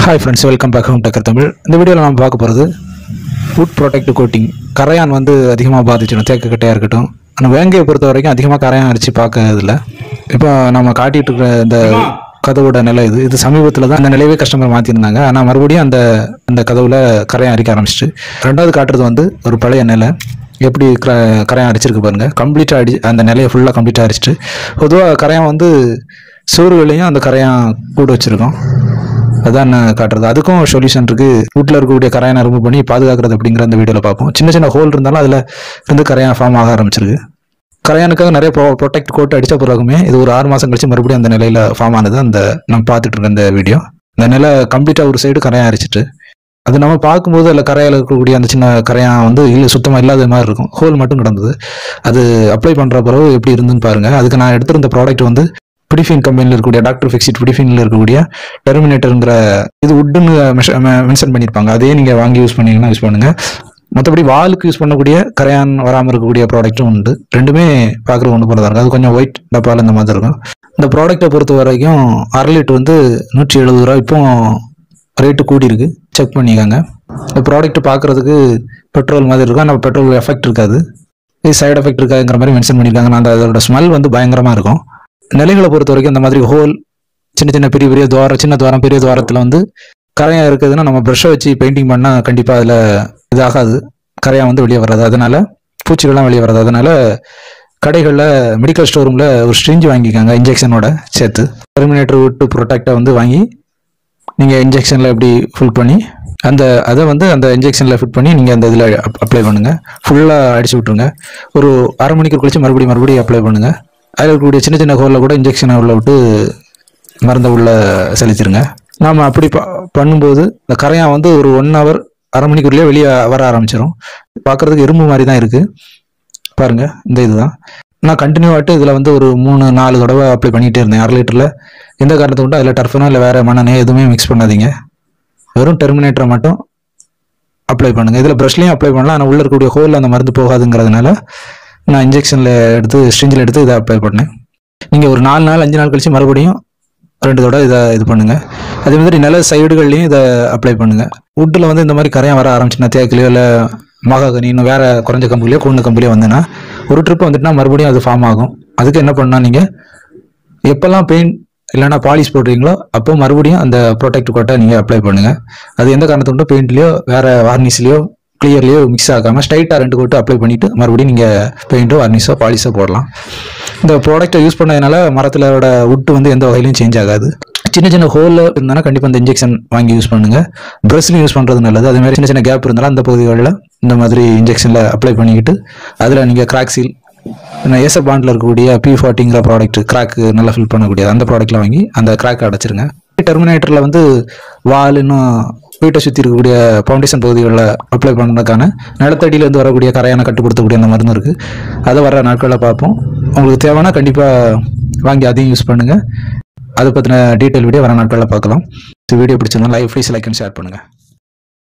Hi friends, welcome back home Tekar Tamil. இந்த வீடியோல நாம பார்க்க போறது wood protective coating. கரையான் வந்து அதிகமா பாதிச்சிடும் தேக்கு கட்டையா இருக்கட்டும். ஆனா வேங்கையை பொறுத்த வரைக்கும் அதிகமா கரையான் அரிச்சு பார்க்கறது இல்ல. இப்போ நாம காட்டிட்டு இருக்கிற இந்த கதவோட நிலை இது சமீபத்துல தான் அந்த நிலையவே கஸ்டமர் மாத்திருந்தாங்க. ஆனா மறுபடியும் அந்த கதவுல கரையான் அரிக்க ஆரம்பிச்சிட்டு ரெண்டாவது காட்டுறது வந்து ஒரு பழைய நிலை எப்படி கரையான் அரிச்சிருக்கு பாருங்க. கம்ப்ளீட்டா அந்த நிலையை ஃபுல்லா கம்ப்ளீட்டா அரிச்சிட்டு பொதுவாக கரையான் வந்து சோறுகளையும் அந்த கரையான் கூட வச்சிருக்கோம். அதான் காட்டுறது. அதுக்கும் சொல்யூஷன் இருக்கு. வீட்டில் இருக்கக்கூடிய கரையானை ரிமூவ் பண்ணி பாதுகாக்கிறது அப்படிங்கிற அந்த வீடியோவில் பார்ப்போம். சின்ன சின்ன ஹோல் இருந்தாலும் அதில் இருந்து கரையான் ஃபார்ம் ஆக ஆரம்பிச்சிருக்கு. கரையானுக்காக நிறைய ப்ரொடெக்ட் கோட் அடித்த பிறகுமே இது ஒரு 6 மாதம் கழிச்சு மறுபடியும் அந்த நிலையில் ஃபார்ம் ஆனது அந்த நம்ம பார்த்துட்டு இருக்க இந்த வீடியோ. இந்த நிலை கம்ப்ளீட்டாக ஒரு சைடு கரையான் அரிச்சிட்டு அது நம்ம பார்க்கும்போது அதில் கரையால் இருக்கக்கூடிய அந்த சின்ன கரையான் வந்து சுத்தமாக இல்லாத மாதிரி இருக்கும். ஹோல் மட்டும் கிடந்தது. அது அப்ளை பண்ணுற பிறகு எப்படி இருந்துன்னு பாருங்க. அதுக்கு நான் எடுத்திருந்த ப்ராடக்ட் வந்து பிடிஃபின் கம்பெனியில் இருக்கக்கூடிய டாக்டர் ஃபிக்ஸிட் பிடிஃபின்ல இருக்கக்கூடிய டெர்மினேட்டருங்கிற இது உட்டுன்னு மென்ஷன் பண்ணியிருப்பாங்க. அதே நீங்கள் வாங்கி யூஸ் பண்ணீங்கன்னா யூஸ் பண்ணுங்க. மற்றபடி வாலுக்கு யூஸ் பண்ணக்கூடிய கரையான் வராமல் இருக்கக்கூடிய ப்ராடக்ட்டும் உண்டு. ரெண்டுமே பார்க்குறது ஒன்று போல தான் இருக்கும். அது கொஞ்சம் ஒயிட் டப்பால் இந்த மாதிரி இருக்கும். இந்த ப்ராடக்டை பொறுத்த வரைக்கும் 1/2 லிட்டர் வந்து 170 ரூபா. இப்போ ரேட்டு கூடி இருக்கு. செக் பண்ணிக்காங்க. இந்த ப்ராடக்ட் பார்க்கறதுக்கு பெட்ரோல் மாதிரி இருக்கும். ஆனால் பெட்ரோல் எஃபெக்ட் இருக்காது. இது சைடு எஃபெக்ட் இருக்காதுங்கிற மாதிரி மென்ஷன் பண்ணியிருக்காங்க. நான் அதோட ஸ்மெல் வந்து பயங்கரமாக இருக்கும். நிலைகளை பொறுத்த வரைக்கும் இந்த மாதிரி ஹோல் சின்ன சின்ன பெரிய துவாரம் சின்ன துவாரம் பெரிய துவாரத்தில் வந்து கரையான் இருக்குதுன்னா நம்ம ப்ரஷ்ஷை வச்சு பெயிண்டிங் பண்ணால் கண்டிப்பாக அதில் இதாகாது. கரையான் வந்து வெளியே வராது. அதனால பூச்சிகள்லாம் வெளியே வராது. அதனால கடைகளில் மெடிக்கல் ஸ்டோர் ரூமில் ஒரு ஸ்ட்ரிஞ்ச் வாங்கிக்காங்க இன்ஜெக்ஷனோட சேர்த்து. டெர்மினேட்டர் விட்டு ப்ரொடெக்டை வந்து வாங்கி நீங்கள் இன்ஜெக்ஷனில் எப்படி ஃபில் பண்ணி அதை வந்து அந்த இன்ஜெக்ஷனில் ஃபிட் பண்ணி நீங்கள் அந்த இதில் அப்ளை பண்ணுங்கள். ஃபுல்லாக அடிச்சு விட்ருங்க. ஒரு 1/2 மணிக்கு கழிச்சு மறுபடியும் அப்ளை பண்ணுங்கள். அதில் இருக்கக்கூடிய சின்ன சின்ன ஹோலில் கூட இன்ஜெக்ஷனை உள்ள விட்டு மருந்தை உள்ள செலுத்திடுங்க. நாம் அப்படி பண்ணும்போது இந்த கரையான் வந்து ஒரு 1 hour 1/2 மணிக்குள்ளேயே வெளியே வர ஆரம்பிச்சிடும். பார்க்குறதுக்கு எறும்பு மாதிரி தான் இருக்குது பாருங்கள். இந்த இதுதான் நான் கண்டினியூவாட்டு இதில் வந்து ஒரு 3-4 தடவை அப்ளை பண்ணிகிட்டே இருந்தேன். 1/2 லிட்டரில். எந்த காரணத்தை கொண்டு அதில் டர்ஃபனோ இல்லை வேறு மண்ணெண்ணெய் எதுவுமே மிக்ஸ் பண்ணாதீங்க. வெறும் டெர்மினேட்டரை மட்டும் அப்ளை பண்ணுங்கள். இதில் ப்ரஷ்லையும் அப்ளை பண்ணலாம். ஆனால் உள்ளே இருக்கக்கூடிய ஹோலில் அந்த மருந்து போகாதுங்கிறதுனால நான் இன்ஜெக்ஷனில் எடுத்து ஸ்ட்ரிஞ்சில் எடுத்து இதை அப்ளை பண்ணேன். நீங்கள் ஒரு 4 நாள் 5 நாள் கழிச்சு மறுபடியும் 2 தடவை இதை இது பண்ணுங்கள். அதே மாதிரி நில சைடுகள்லையும் இதை அப்ளை பண்ணுங்கள். வுட்டில் வந்து இந்த மாதிரி கரையான் வர ஆரம்பிச்சுன்னா தேக்கிலையோ இல்லை மகாகனி இன்னும் வேறு குறைஞ்ச கம்புலையோ கூண்டு கம்புலையோ வந்துன்னா ஒரு ட்ரிப் வந்துட்டுனா மறுபடியும் அது ஃபார்ம் ஆகும். அதுக்கு என்ன பண்ணால் நீங்கள் எப்போல்லாம் பெயிண்ட் இல்லைனா பாலிஷ் போடுறீங்களோ அப்போ மறுபடியும் அந்த ப்ரொடெக்ட் கோட்டை நீங்கள் அப்ளை பண்ணுங்கள். அது எந்த காரணத்தை கொண்டு பெயிண்ட்லையோ வேறு வார்னிஷ்லையோ கிளியர்லையோ மிக்ஸ் ஆகாமல் ஸ்ட்ரைட்டாக 2 கோட்டு அப்ளை பண்ணிவிட்டு மறுபடியும் நீங்கள் பெயிண்ட்டோ வார்னிஷோ பாலிஷோ போடலாம். இந்த ப்ராடக்ட்டை யூஸ் பண்ணதுனால மரத்திலோட வுட்டு வந்து எந்த வகையிலையும் சேஞ்ச் ஆகாது. சின்ன சின்ன ஹோலில் இருந்தாலும் கண்டிப்பாக இந்த இன்ஜெக்ஷன் வாங்கி யூஸ் பண்ணுங்கள். ப்ரஷ்லையும் யூஸ் பண்ணுறது நல்லது. அதேமாதிரி சின்ன சின்ன கேப் இருந்தாலும் அந்த பகுதிகளில் இந்த மாதிரி இன்ஜெக்ஷனில் அப்ளை பண்ணிக்கிட்டு அதில் நீங்கள் கிராக் சீல் ஏசர் பாண்டில் இருக்கக்கூடிய P40ங்கிற ப்ராடக்ட் கிராக்கு நல்லா ஃபில் பண்ணக்கூடியது அந்த ப்ராடக்ட்டில் வாங்கி அந்த கிராக்கை அடைச்சிருங்க. டெர்மினேட்டரில் வந்து வால் இன்னும் வீட்டை சுற்றி இருக்கக்கூடிய ஃபவுண்டேஷன் பகுதிகளில் அப்ளை பண்ணுறதுக்கான நிலத்தடியிலேருந்து வரக்கூடிய கரையானை கட்டுப்படுத்தக்கூடிய அந்த மருந்து இருக்குது. அதை வர நாட்களில் பார்ப்போம். உங்களுக்கு தேவைன்னா கண்டிப்பாக வாங்கி அதையும் யூஸ் பண்ணுங்கள். அதை பற்றின டீட்டெயில் வீடியோ வர நாட்களில் பார்க்கலாம். வீடியோ பிடிச்சிருந்தா ப்ளீஸ் லைக் அண்ட் ஷேர் பண்ணுங்கள்.